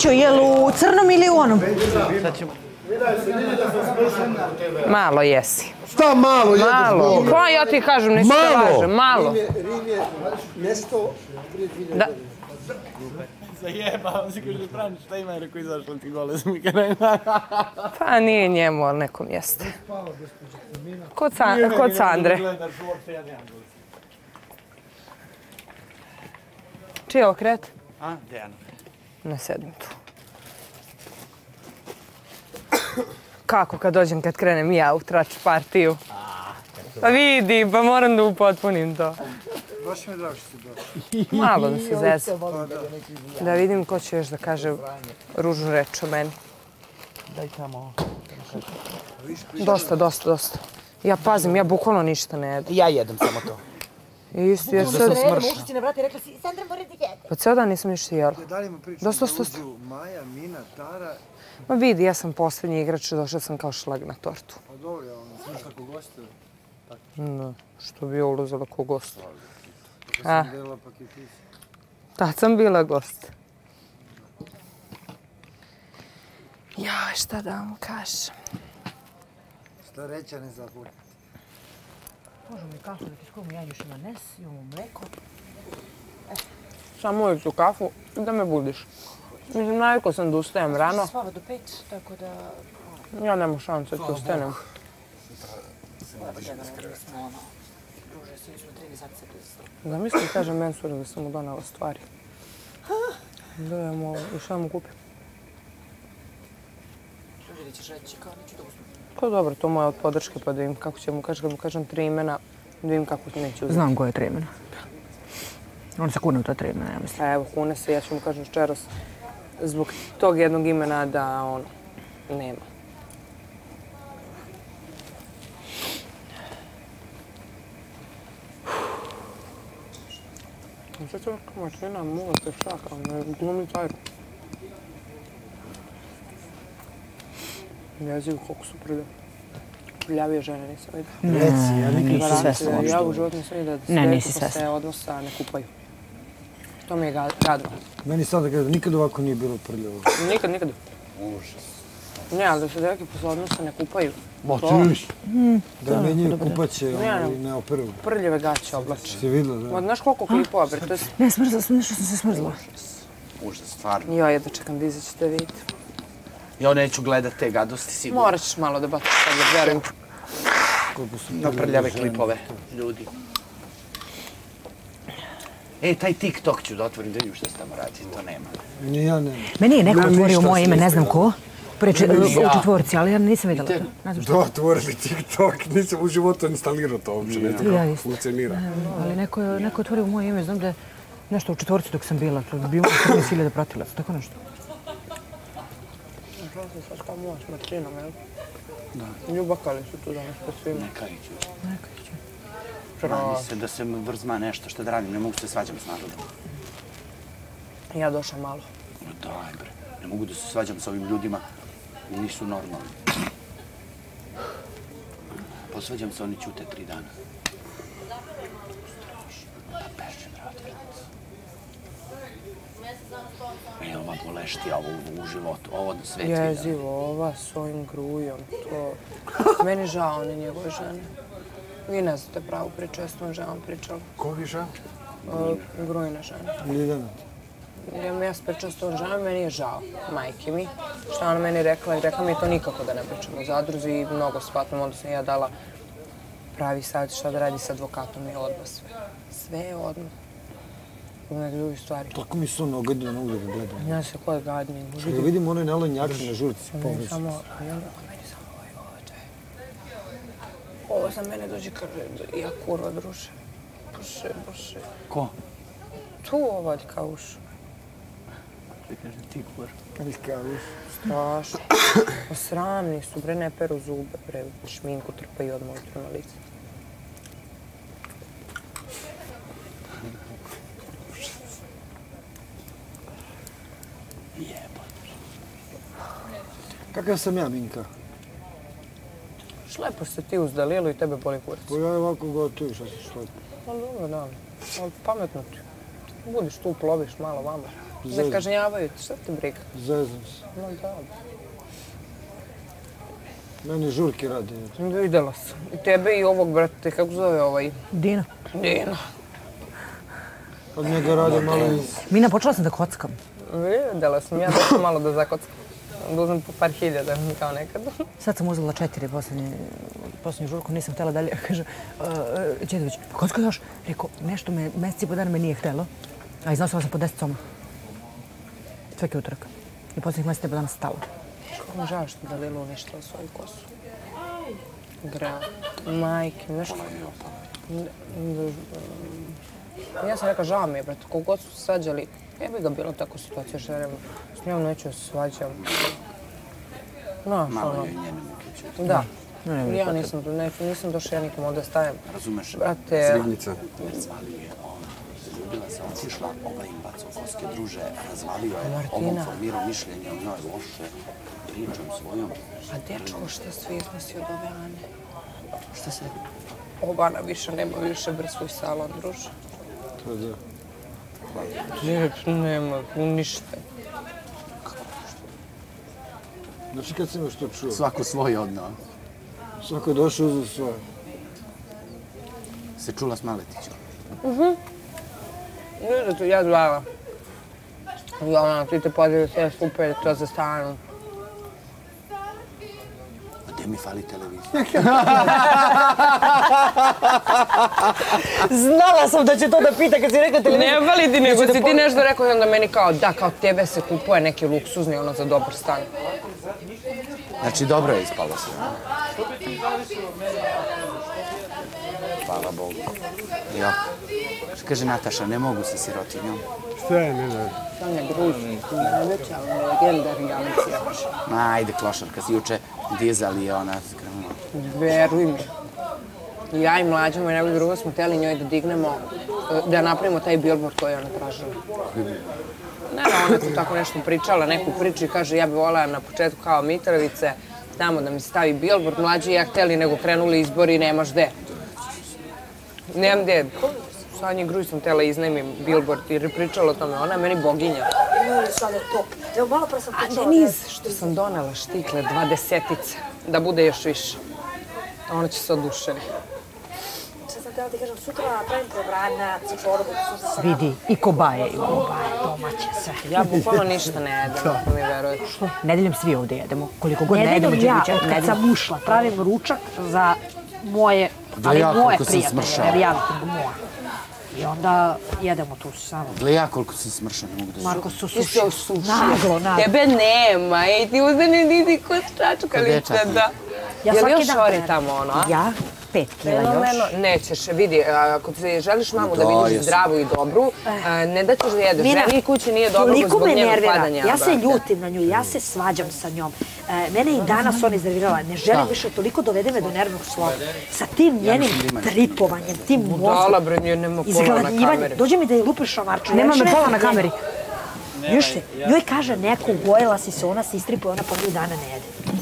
Mićo, je li u crnom ili u onom? Malo jesi. Šta malo? Malo. Pa ja ti kažem, neću te lažem. Malo. Rim je nesto prije 2000. Da. Zajeba, on si kaže, Frani, šta ima, rekao, izašla ti gole za mikana. Pa nije njemu, ali nekom jeste. Kod Sandre. Čiji je ovo kret? A, Dejano. Ne sedim tu. Kako kad dođem, kad krenem ja u trač partiju? Pa vidi, pa moram da upotpunim to. Baš mi je drago što si došli. Malo da se zezam. Da vidim ko će još da kaže ružnu reč o meni. Daj tamo. Dosta. Ja pazim, ja bukvalno ništa ne jedem. Ja jedem samo to. Isto, ja sad... Ušli si na vrata i rekla si, Sandra, mora ti jede. Pa ceo dan nisam ništa jela. Dalje ima priču. Dosta. Uđu Maja, Mina, Tara. Ma vidi, ja sam poslednji igrač, došla sam kao šlag na tortu. Pa dobro, ja ono, znaš kako goste. Da, što bi ja ulazila ko gost. Kako sam delala paketić. Tad sam bila gost. Jaj, šta da vam kažem. Šta reća ne zabude. Možemo i kafu da ti skuvam, ja još ima nes, imamo mleko. Samo uvijek tu kafu i da me budiš. Mislim, navikla sam da ustajem rano. Spava do 5, tako da... Ja nema šanse da ustanem. Druže, svi smo 3 sati se predstavili. Da mislim, kaže mensura da sam mu donala stvari. Da ja mu, i šta mu kupim? Druže, da ćeš reći kao neću da uzmem. Pa dobro, to moje od podrške, pa da im kako će mu kažem, kad mu kažem 3 imena, da im kako neće uzeti. Znam koje je 3 imena. On se kune u ta 3 imena, ja mislim. A evo, kune se, ja ću mu kažem večeras, zbog tog jednog imena da on nema. Sad ću vrka mačina, muva se šaka, ne glumi tajru. Jeziv, koliko su prljavije žene, nisam vidio. Reci, ja nikad sve složno. Ja u životu nisam vidio da Ne, nisi pa sve se odnosa ne kupaju. To mi je gadno. Meni sad da kažem, nikad ovako nije bilo prljavo. Nikad. Užas. Ne, ali da se devojke posle odnosa ne kupaju. Ma tiš! Da menjaju kupaće i ne operuju. Prljave gaće oblače. Si videla, da? Ma, znaš koliko klipova, bre, to je... Ne, smrzla sam, nešto sam se smrzla. Užas, stvarno. Ja jedva čekam da izaćete vidjeti. Ja neću gledat te gadosti, sigurno. Morat ćeš malo da baciš sad, da verujem. Na prljave klipove, ljudi. Taj TikTok ću da otvorim, da vidim šta se tamo radi, to nema. Ni ja ne. Meni je neko otvorio moje ime, ne znam ko. U četvorci, ali ja nisam vidjela to. Ne znam Da, otvorili TikTok, nisam u životu instalirao to uopće, ne znam kako funkcionira. Ali neko je otvorio moje ime, znam da je nešto u četvorci dok sam bila. To je bilo 14.000 pratilaca, tako nešto. Što se sad kao moja s Marčinom, jel? Da. Ljubakali su tu danas po svima. Nekajiću. Pravo. Se da se vrzma nešto, šta da radim, ne mogu se svađam s narodom. Ja došla malo. Daj bre, ne mogu da se svađam s ovim ljudima, nisu normalni. Posvađam se, oni ćute 3 dana. Strašno, da beže, brate. Ova boleštija, ovo u životu, ovo na svet vida. Jezivo, ova s ovim grujom, to... Meni žao one njegove žene. Vi ne znate pravu priču, ja s tom ženom pričala. Koga žao? Grujna žena. Ljiljana. Ja sam pričala s tom ženom, meni je žao, majke mi. Šta ona meni rekla i rekla mi to nikako da ne pričamo o zadruzi i mnogo shvatam. Onda sam ja dala pravi savjet šta da radi s advokatom i odmah sve. Sve je odmah. Nek drugi stvari. Tako mi su ono ogadilo, ne mogu da ga gledam. Ja se ko je gadniji. Što ga vidim, ono je nalenjači na žurci. Meni samo ovaj. Ovo za mene dođe, kaže, ja kurva druže. Bože. Ko? Tu ovaj kao uš. Ti kaže ti kur. Strašno. Sramni su, bre, ne peru zube, bre, šminku trpaju odmah na lice. Kakav sam ja, Minka? Šlepaš se ti uz Dalilu i tebe boli kurac. Pa ja ovako gotuju, šta si šlepo. Ali dobro, da. Ali pametno ti. Budiš tu, ploviš malo vamo. Ne kažnjavaju te, šta te briga? Zezam se. No dobro. Meni žurke radi. Videla sam. I tebe i ovog, brate, kako zove ovaj? Dina. Dina. Od njega radi malo iz... Mina, počela sam da kockam. Videla sam, ja došla malo da zakockam. Da uzmem po par hiljada, kao nekad. Sad sam uzela 4 posljednju žurku, nisam htjela dalje. Kaže, Đedović, pa kocka još? Rekao, nešto me, mesec i po dana me nije htjelo. A iznosila sam po 10 soma. Svaki utorak. I posljednjih mesec i po dana stala. Kako mi žao što da Lila uništila svoju kosu. Greo. Majke, znaš kako? Ja sam rekao, žao mi je, brate, koliko god su se svađali, ne bi ga bilo tako situacija što vreme. S njom neću da se svađam. Malo je njene muke čuti. Da. Ja nisam došla ja nikom ovdje stavim. Razumeš? Brate... Srivnica. Razvalio je on. Zaljubila se, otišla, ovaj im bacao koske, druže, razvalio je. Martina. Ovom formirao mišljenje o njoj loše, pričom svojom. A dečko, šta sve iznosi od ove Ane? Šta se? Ova Ana više nema svoj salon, druže. To da. Nema, ništa. Znači kad sam još to čuo? Svako svoj odno. Svako je došao za svoje. Se čula s Maletićom? Ne da ja zvala. Ja, ti te podijelio sve super, to za stanu. A gdje mi fali televizija? Znala sam da će to da pita kad si rekla televiziju. Ne fali ti, nego si ti nešto rekao i onda meni kao, da, kao tebe se kupuje neki luksuzni, ono, za dobar stan. Znači, dobro je ispalo sve. Hvala Bogu. Ja. Što kaže Nataša, ne mogu sa sirotinjom. Šta je, Nena? Sanja Gruž, najveća legenda realicija. Ajde, klošarka, si juče dizali je ona. Veruj mi. Ja i mlađa, moj najbolji druga, smo htjeli njoj da dignemo, da napravimo taj billboard koji je ona tražila. Ne, ona je tako nešto pričala, neku priču i kaže ja bi volila na početku kao Mitrovice, tamo da mi stavi billboard, mlađi i ja htjeli, nego krenuli izbori i nemaš gde. Nemam gde. Sanji Gruž sam htjela iznajmim billboard jer je pričala o tome, ona je meni boginja. Evo, malo pre sam pričala. A Deniz, što sam donela štikle, 20-ice, da bude još više. Ona će se oduševiti. Sad sam htjela ti kažem, sutra pravim prebranja, cičorobu, su se... Vidi, i kobaje imamo. Kobaje, domaće, sve. Ja bukvalno ništa ne jedem, ako mi verujete. Nedeljom svi ovdje jedemo. Koliko god ne jedemo, Nedeljom ja, Đedovića, od kad sam ušla, pravim ručak za moje, ali ja moje koliko sam prijatelje, smršao. jer ja moje. I onda jedemo tu samo. Gle ja koliko sam smršao, ne mogu da Marko su Ti se sušio. osušio. Naglo. Tebe nema, ej, ti uzmeni niti kod čačkalica, da. Ja Jel svaki još dan šori peram. tamo, ono, a? Ja, 5 kila još. Fenomeno, nećeš, vidi, ako ti želiš mamu da vidiš zdravu i dobru, ne da ćeš da jedeš. Mina, Ženi kući nije dobro toliko zbog me njenog nervira. padanja. Ja se brate. ljutim na nju, ja se svađam sa njom. Mene i danas ona iznervirala. Ne želim više, toliko dovede me do nervnog slova. Sa tim njenim tripovanjem, tim Budala, mozgom, bre, nje nema pola na izgladnjivanjem. kameri. Dođe mi da je lupiš šamarču. Nema me pola na kameri. Još se, njoj kaže neko, ugojila si se, ona se istripuje, ona po 2 dana ne jede.